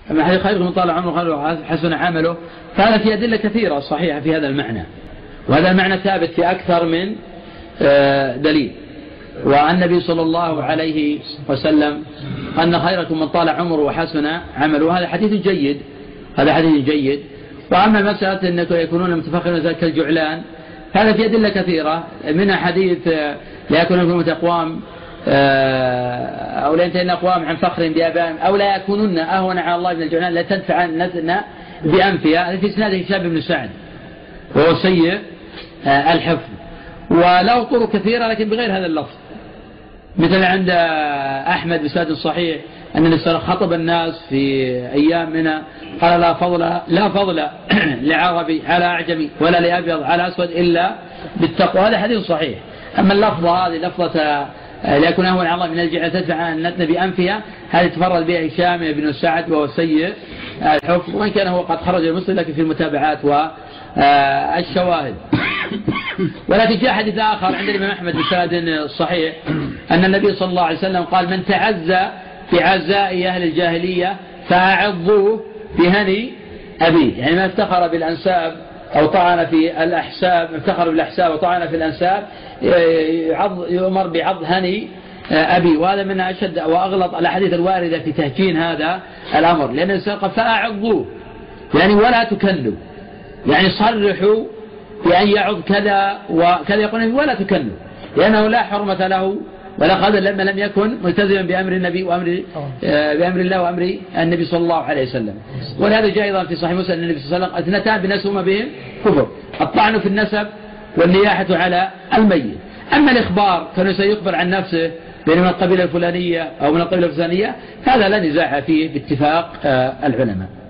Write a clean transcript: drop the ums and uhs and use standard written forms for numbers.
أما حديث خيركم من طال عمره خير حسن عمله، فهذا في أدلة كثيرة صحيحة في هذا المعنى، وهذا المعنى ثابت في أكثر من دليل. والنبي صلى الله عليه وسلم أن خيركم من طال عمره وحسن عمله، هذا حديث جيد، هذا حديث جيد. وأما مسألة أنكم يكونون متفخرين ذلك الجعلان، هذا في أدلة كثيرة، منها حديث لا يكونون أقوام أو لا ينتهين أقوام عن فخر بآبائهم أو لا يكونون أهون على الله من الجعلان لا تدفعن بأنفها، في إسناده هشام بن سعد وهو سيء الحفظ، وله طرق كثيرة لكن بغير هذا اللفظ. مثل عند أحمد بسند صحيح أن النبي خطب الناس في أيام منها قال لا فضل لعربي على أعجمي ولا لأبيض على أسود إلا بالتقوى، هذا حديث صحيح. أما اللفظة هذه لفظة ليكون أهون على الله من الجعل تدفع عن النتن بأنفها، هذه تفرد بها هشام بن سعد وهو سيء الحفظ، وإن كان هو قد خرج المسلم لكن في المتابعات والشواهد. ولكن جاء حديث آخر عند الإمام أحمد بسند صحيح أن النبي صلى الله عليه وسلم قال من تعزى في عزاء أهل الجاهلية فأعظوه بهني أبيه، يعني ما افتخر بالأنساب أو طعن في الأحساب، افتخر بالأحساب وطعن في الأنساب يؤمر بعض هني أبي، وهذا من أشد وأغلط الأحاديث الواردة في تهجين هذا الأمر، لأن الإنسان قال فأعظوه يعني ولا تكلوا، يعني صرحوا بأن يعظ كذا وكذا، يقول ولا تكلوا، لأنه لا حرمة له ولا قدر لما لم يكن ملتزما بأمر النبي بأمر الله وأمر النبي صلى الله عليه وسلم. ولهذا جاء أيضا في صحيح مسلم النبي صلى الله عليه وسلم اثنتان بنسهما بهم كفر، الطعن في النسب والنياحة على الميت. أما الإخبار كان سيخبر عن نفسه بين من القبيلة الفلانية أو من القبيلة الفلانية، هذا لا نزاع فيه باتفاق العلماء.